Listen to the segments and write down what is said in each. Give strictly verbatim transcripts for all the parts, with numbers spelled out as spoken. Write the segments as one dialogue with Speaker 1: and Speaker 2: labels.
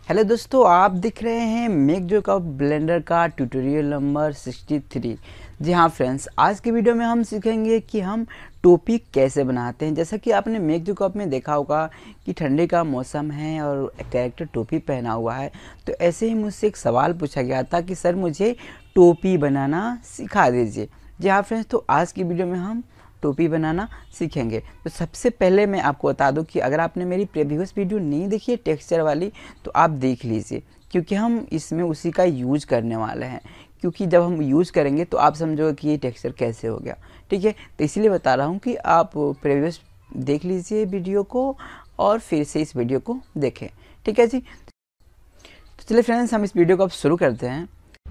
Speaker 1: Hello दोस्तों, आप दिख रहे हैं मेक जोकअप ब्लेंडर का ट्यूटोरियल नंबर तिरसठ। जी हाँ फ्रेंड्स, आज के वीडियो में हम सीखेंगे कि हम टोपी कैसे बनाते हैं। जैसा कि आपने मेक जोकअप में देखा होगा कि ठंडी का मौसम है और कैरेक्टर टोपी पहना हुआ है, तो ऐसे ही मुझसे एक सवाल पूछा गया था कि सर मुझे टोपी बनाना सिखा दीजिए। जी हाँ फ्रेंड्स, तो आज की वीडियो में हम टोपी बनाना सीखेंगे। तो सबसे पहले मैं आपको बता दूं कि अगर आपने मेरी प्रीवियस वीडियो नहीं देखी है टेक्सचर वाली, तो आप देख लीजिए, क्योंकि हम इसमें उसी का यूज करने वाले हैं। क्योंकि जब हम यूज करेंगे तो आप समझोगे कि ये टेक्सचर कैसे हो गया। ठीक है, तो इसीलिए बता रहा हूँ कि आप प्रीवियस देख लीजिए वीडियो को और फिर से इस वीडियो को देखें। ठीक है जी, तो चलिए फ्रेंड्स, हम इस वीडियो को अब शुरू करते हैं।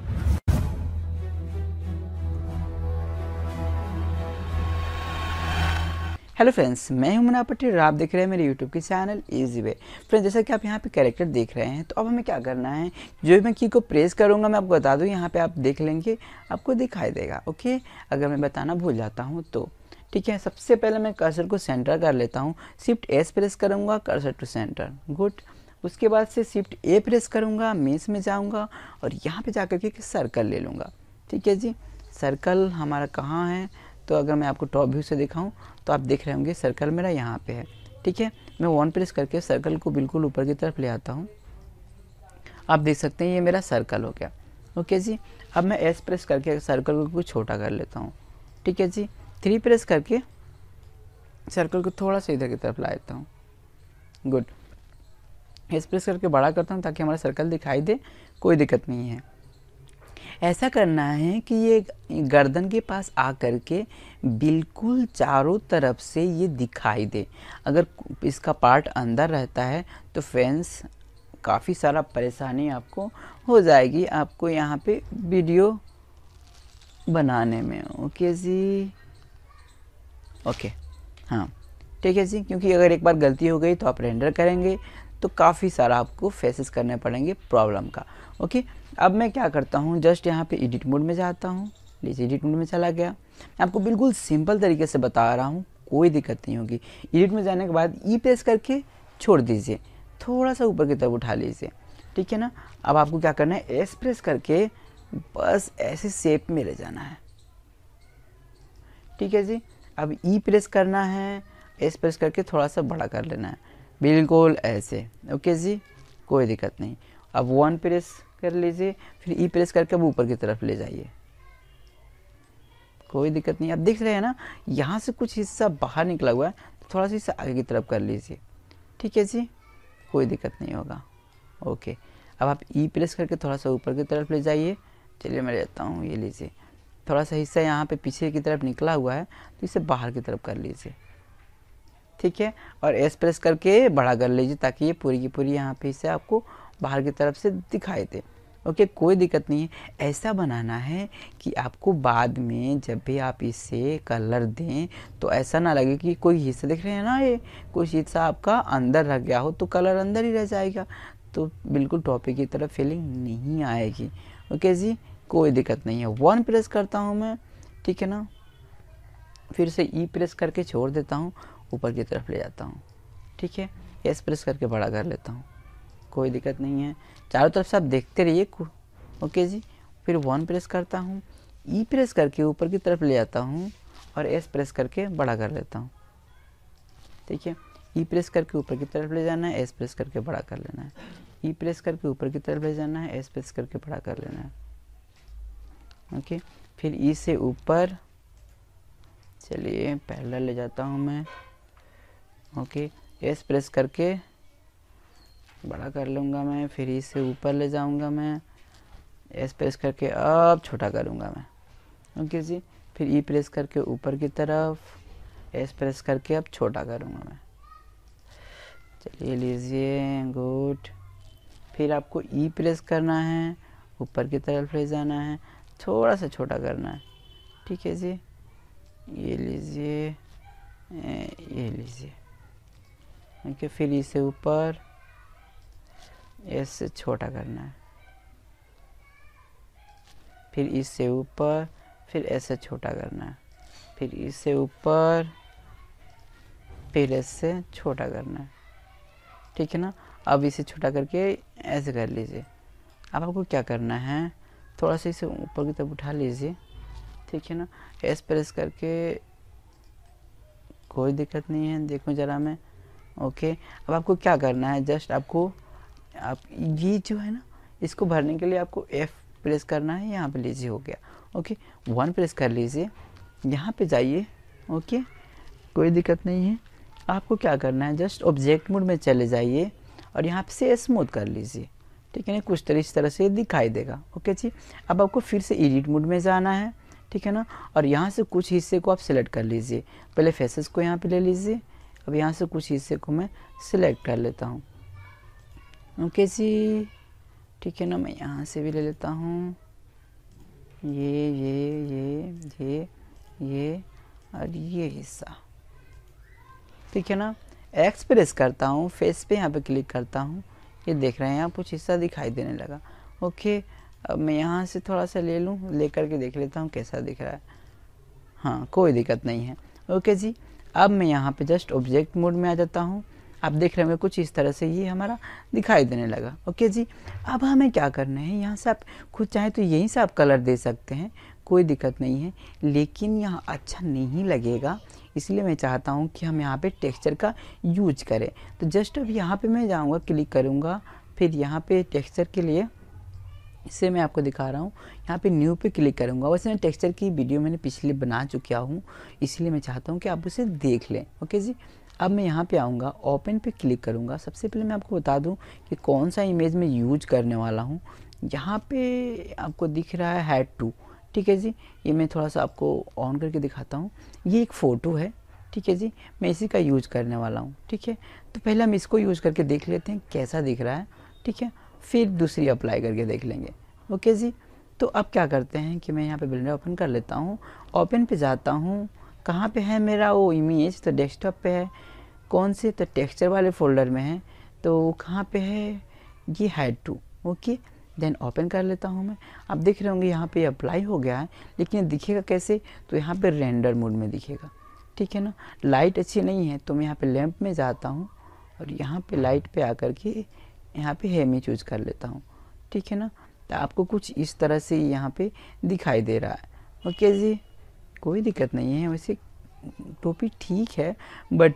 Speaker 1: हेलो फ्रेंड्स, मैं हूं मुन्ना पटेल और आप देख रहे हैं मेरे यूट्यूब के चैनल इजी वे। फ्रेंड्स, जैसा कि आप यहां पे कैरेक्टर देख रहे हैं, तो अब हमें क्या करना है, जो मैं की को प्रेस करूंगा मैं आपको बता दूं, यहां पे आप देख लेंगे आपको दिखाई देगा। ओके, अगर मैं बताना भूल जाता हूं तो ठीक है। सबसे पहले मैं कर्सर को सेंटर कर लेता हूँ, शिफ्ट एस प्रेस करूँगा, कर्सर टू सेंटर, गुड। उसके बाद से शिफ्ट ए प्रेस करूँगा, मेस में जाऊँगा और यहाँ पर जा कर के सर्कल ले लूँगा। ठीक है जी, सर्कल हमारा कहाँ है, तो अगर मैं आपको टॉप व्यू से दिखाऊं तो आप देख रहे होंगे सर्कल मेरा यहाँ पे है। ठीक है, मैं वन प्रेस करके सर्कल को बिल्कुल ऊपर की तरफ ले आता हूँ। आप देख सकते हैं ये मेरा सर्कल हो गया। ओके जी, अब मैं एस प्रेस करके सर्कल को छोटा कर लेता हूँ। ठीक है जी, थ्री प्रेस करके सर्कल को थोड़ा सा इधर की तरफ ला देता हूँ, गुड। एस प्रेस करके बड़ा करता हूँ ताकि हमारा सर्कल दिखाई दे, कोई दिक्कत नहीं है। ऐसा करना है कि ये गर्दन के पास आ कर के बिल्कुल चारों तरफ से ये दिखाई दे। अगर इसका पार्ट अंदर रहता है तो फ्रेंड्स काफ़ी सारा परेशानी आपको हो जाएगी आपको यहाँ पे वीडियो बनाने में। ओके जी, ओके, हाँ ठीक है जी, क्योंकि अगर एक बार गलती हो गई तो आप रेंडर करेंगे तो काफ़ी सारा आपको फेसेस करने पड़ेंगे प्रॉब्लम का। ओके, अब मैं क्या करता हूँ, जस्ट यहाँ पे एडिट मोड में जाता हूँ। लीजिए एडिट मोड में चला गया। मैं आपको बिल्कुल सिंपल तरीके से बता रहा हूँ, कोई दिक्कत नहीं होगी। एडिट में जाने के बाद ई प्रेस करके छोड़ दीजिए, थोड़ा सा ऊपर की तरफ उठा लीजिए। ठीक है ना, अब आपको क्या करना है, एस प्रेस करके बस ऐसे शेप में ले जाना है। ठीक है जी, अब ई प्रेस करना है, एस प्रेस करके थोड़ा सा बड़ा कर लेना है, बिल्कुल ऐसे। ओके जी, कोई दिक्कत नहीं। अब वन प्रेस कर लीजिए, फिर ई प्रेस करके अब ऊपर की तरफ ले जाइए, कोई दिक्कत नहीं। आप देख रहे हैं ना, यहाँ से कुछ हिस्सा बाहर निकला हुआ है, तो थोड़ा सा हिस्सा आगे की तरफ कर लीजिए। ठीक है जी, कोई दिक्कत नहीं होगा। ओके, अब आप ई प्रेस करके थोड़ा सा ऊपर की तरफ ले जाइए। चलिए मैं लेता हूँ, ये लीजिए, थोड़ा सा हिस्सा यहाँ पे पीछे की तरफ निकला हुआ है, तो इसे बाहर की तरफ कर लीजिए। ठीक है, और एस प्रेस करके बड़ा कर लीजिए ताकि ये पूरी की पूरी यहाँ पे हिस्से आपको बाहर की तरफ से दिखाई दे। ओके, कोई दिक्कत नहीं है। ऐसा बनाना है कि आपको बाद में जब भी आप इसे कलर दें तो ऐसा ना लगे कि कोई हिस्सा देख रहे हैं ना, ये कोई हिस्सा आपका अंदर रह गया हो तो कलर अंदर ही रह जाएगा, तो बिल्कुल टॉपिक की तरफ फीलिंग नहीं आएगी। ओके जी, कोई दिक्कत नहीं है। वन प्रेस करता हूँ मैं, ठीक है ना, फिर से ई प्रेस करके छोड़ देता हूँ, ऊपर की तरफ ले जाता हूँ। ठीक है, एस प्रेस करके बड़ा कर लेता हूँ, कोई दिक्कत नहीं है। चारों तरफ से आप देखते रहिए। ओके जी, फिर वन प्रेस करता हूँ, ई प्रेस करके ऊपर की तरफ ले जाता हूँ और एस प्रेस करके बड़ा कर लेता हूँ। ठीक है, ई प्रेस करके ऊपर की तरफ ले जाना है, एस प्रेस करके बड़ा कर लेना है, ई प्रेस करके ऊपर की तरफ ले जाना है, एस प्रेस करके बड़ा कर लेना है। ओके, फिर ई से ऊपर, चलिए पैरेलल ले जाता हूँ मैं। ओके, एस प्रेस करके बड़ा कर लूँगा मैं, फिर इससे ऊपर ले जाऊँगा मैं, एस प्रेस करके अब छोटा करूँगा मैं। ओके जी, फिर ई प्रेस करके ऊपर की तरफ, एस प्रेस करके अब छोटा करूँगा मैं। चलिए लीजिए, गुड। फिर आपको ई प्रेस करना है, ऊपर की तरफ ले जाना है, थोड़ा सा छोटा करना है। ठीक है जी, ये लीजिए, ये लीजिए। ओके, फिर इसे ऊपर, इससे छोटा करना है, फिर इससे ऊपर, फिर ऐसे छोटा करना है, फिर इससे ऊपर, फिर इससे छोटा करना है। ठीक है ना, अब इसे छोटा करके ऐसे कर लीजिए। अब आपको क्या करना है, थोड़ा सा इसे ऊपर की तरफ उठा लीजिए, ठीक है ना। एस प्रेस करके, कोई दिक्कत नहीं है, देखो ज़रा मैं। ओके, अब आपको क्या करना है, जस्ट आपको आप ये जो है ना, इसको भरने के लिए आपको एफ प्रेस करना है। यहाँ पे लीजिए, हो गया। ओके, वन प्रेस कर लीजिए, यहाँ पे जाइए। ओके, कोई दिक्कत नहीं है। आपको क्या करना है, जस्ट ऑब्जेक्ट मोड में चले जाइए और यहाँ पे से स्मूथ कर लीजिए, ठीक है ना। कुछ तरह इस तरह से दिखाई देगा। ओके जी, अब आपको फिर से एडिट मोड में जाना है, ठीक है ना। और यहाँ से कुछ हिस्से को आप सिलेक्ट कर लीजिए। पहले फेसेस को यहाँ पे ले लीजिए। अब यहाँ से कुछ हिस्से को मैं सिलेक्ट कर लेता हूँ। ओके जी, ठीक है ना। मैं यहाँ से भी ले लेता हूँ, ये ये ये ये ये और ये हिस्सा, ठीक है ना। एक्स प्रेस करता हूँ, फेस पे यहाँ पे क्लिक करता हूँ, ये देख रहे हैं यहाँ कुछ हिस्सा दिखाई देने लगा। ओके, अब मैं यहाँ से थोड़ा सा ले लूँ, ले करके देख लेता हूँ कैसा दिख रहा है। हाँ, कोई दिक्कत नहीं है। ओके जी, अब मैं यहाँ पे जस्ट ऑब्जेक्ट मोड में आ जाता हूँ। आप देख रहे होंगे कुछ इस तरह से ये हमारा दिखाई देने लगा। ओके जी, अब हमें क्या करना है, यहाँ से आप खुद चाहे तो यहीं से आप कलर दे सकते हैं, कोई दिक्कत नहीं है, लेकिन यहाँ अच्छा नहीं लगेगा। इसलिए मैं चाहता हूँ कि हम यहाँ पे टेक्सचर का यूज करें। तो जस्ट अब यहाँ पे मैं जाऊँगा, क्लिक करूँगा, फिर यहाँ पे टेक्सचर के लिए इसे मैं आपको दिखा रहा हूँ, यहाँ पे न्यू पे क्लिक करूँगा। वैसे मैं टेक्सचर की वीडियो मैंने पिछले बना चुका हूँ, इसलिए मैं चाहता हूँ कि आप उसे देख लें। ओके जी, अब मैं यहाँ पे आऊँगा, ओपन पे क्लिक करूँगा। सबसे पहले मैं आपको बता दूँ कि कौन सा इमेज मैं यूज करने वाला हूँ। यहाँ पे आपको दिख रहा है हैड टू, ठीक है जी। ये मैं थोड़ा सा आपको ऑन करके दिखाता हूँ। ये एक फ़ोटो है, ठीक है जी, मैं इसी का यूज करने वाला हूँ, ठीक है। तो पहले हम इसको यूज करके देख लेते हैं कैसा दिख रहा है, ठीक है, फिर दूसरी अप्लाई करके देख लेंगे। ओके जी, तो अब क्या करते हैं कि मैं यहाँ पे ब्लेंडर ओपन कर लेता हूँ। ओपन पे जाता हूँ, कहाँ पे है मेरा वो इमेज, तो डेस्कटॉप पे है। कौन से, तो टेक्सचर वाले फोल्डर में है। तो कहाँ पे है, ये हैड टू। ओके, देन ओपन कर लेता हूँ मैं। आप देख रहे होंगे यहाँ पे अप्लाई हो गया है, लेकिन दिखेगा कैसे, तो यहाँ पे रेंडर मोड में दिखेगा, ठीक है ना। लाइट अच्छी नहीं है, तो मैं यहाँ पे लैंप में जाता हूँ और यहाँ पे लाइट पे आकर के यहाँ पे हेमी चूज कर लेता हूँ, ठीक है ना। तो आपको कुछ इस तरह से यहाँ पे दिखाई दे रहा है। ओके जी, कोई दिक्कत नहीं है। वैसे टोपी ठीक है, बट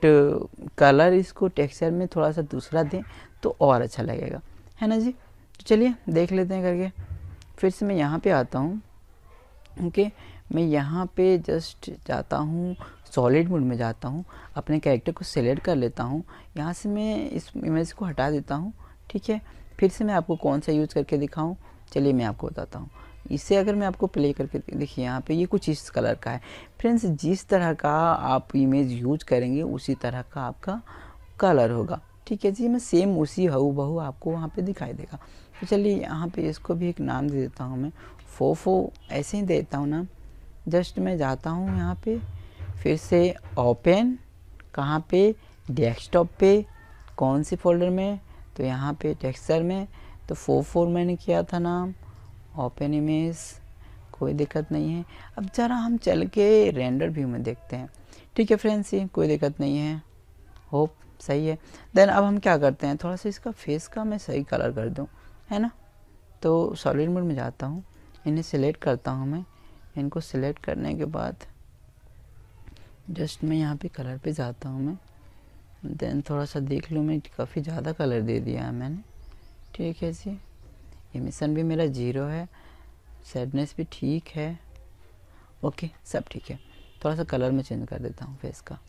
Speaker 1: कलर इसको टेक्सचर में थोड़ा सा दूसरा दें तो और अच्छा लगेगा, है ना जी। तो चलिए देख लेते हैं करके। फिर से मैं यहाँ पे आता हूँ। ओके, मैं यहाँ पे जस्ट जाता हूँ, सॉलिड मोड में जाता हूँ, अपने कैरेक्टर को सिलेक्ट कर लेता हूँ। यहाँ से मैं इस इमेज को हटा देता हूँ, ठीक है। फिर से मैं आपको कौन सा यूज़ करके दिखाऊँ, चलिए मैं आपको बताता हूँ। इसे अगर मैं आपको प्ले करके देखिए, यहाँ पे ये कुछ इस कलर का है। फ्रेंड्स, जिस तरह का आप इमेज यूज करेंगे उसी तरह का आपका कलर होगा, ठीक है जी। मैं सेम उसी हू बहू आपको वहाँ पे दिखाई देगा। तो चलिए यहाँ पे इसको भी एक नाम दे देता हूँ मैं, फोफो, ऐसे ही देता हूँ नाम। जस्ट मैं जाता हूँ यहाँ पे, फिर से ओपन, कहाँ पे, डेस्कटॉप पे, कौन से फोल्डर में, तो यहाँ पे टेक्सचर में, तो फोर फोर मैंने किया था नाम, ओपन इमेज, कोई दिक्कत नहीं है। अब ज़रा हम चल के रेंडर व्यू में देखते हैं, ठीक है फ्रेंड्स, ये कोई दिक्कत नहीं है, होप सही है। देन अब हम क्या करते हैं, थोड़ा सा इसका फेस का मैं सही कलर कर दूं, है ना। तो सॉलिड मोड में जाता हूँ, इन्हें सिलेक्ट करता हूँ मैं। इनको सिलेक्ट करने के बाद जस्ट मैं यहाँ पे कलर पे जाता हूँ मैं। देन थोड़ा सा देख लूँ, मैं काफ़ी ज़्यादा कलर दे दिया है मैंने, ठीक है जी। एमिशन भी मेरा जीरो है, सैडनेस भी ठीक है, ओके सब ठीक है। थोड़ा सा कलर में चेंज कर देता हूँ फेस का।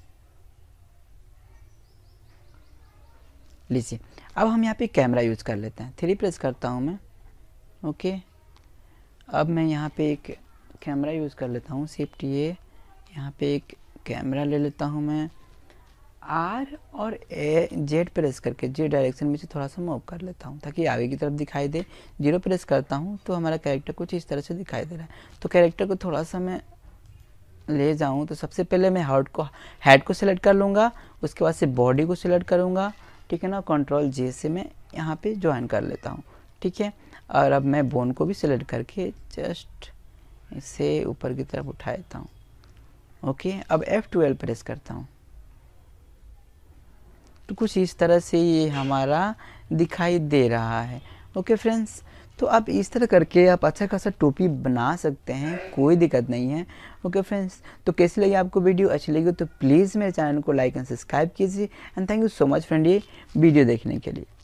Speaker 1: लीजिए, अब हम यहाँ पे कैमरा यूज़ कर लेते हैं। थ्री प्रेस करता हूँ मैं, ओके। अब मैं यहाँ पे एक कैमरा यूज़ कर लेता हूँ, शिफ्ट ये, यहाँ पे एक कैमरा ले लेता हूँ मैं। आर और ए जेड प्रेस करके जे डायरेक्शन में से थोड़ा सा मूव कर लेता हूँ ताकि आगे की तरफ दिखाई दे। जीरो प्रेस करता हूँ तो हमारा कैरेक्टर कुछ इस तरह से दिखाई दे रहा है। तो कैरेक्टर को थोड़ा सा मैं ले जाऊँ तो सबसे पहले मैं हेड को हेड को सिलेक्ट कर लूँगा, उसके बाद से बॉडी को सिलेक्ट करूँगा, ठीक है ना। कंट्रोल जे से मैं यहाँ पे ज्वाइन कर लेता हूँ, ठीक है। और अब मैं बोन को भी सिलेक्ट करके जस्ट इसे ऊपर की तरफ उठा देता हूँ, ओके। अब एफ ट्वेल्व प्रेस करता हूँ तो कुछ इस तरह से ये हमारा दिखाई दे रहा है। ओके फ्रेंड्स, तो आप इस तरह करके आप अच्छा खासा टोपी बना सकते हैं, कोई दिक्कत नहीं है। ओके फ्रेंड्स, तो कैसी लगी आपको वीडियो? अच्छी लगी तो प्लीज़ मेरे चैनल को लाइक एंड सब्सक्राइब कीजिए। And thank you so much friend ये वीडियो देखने के लिए।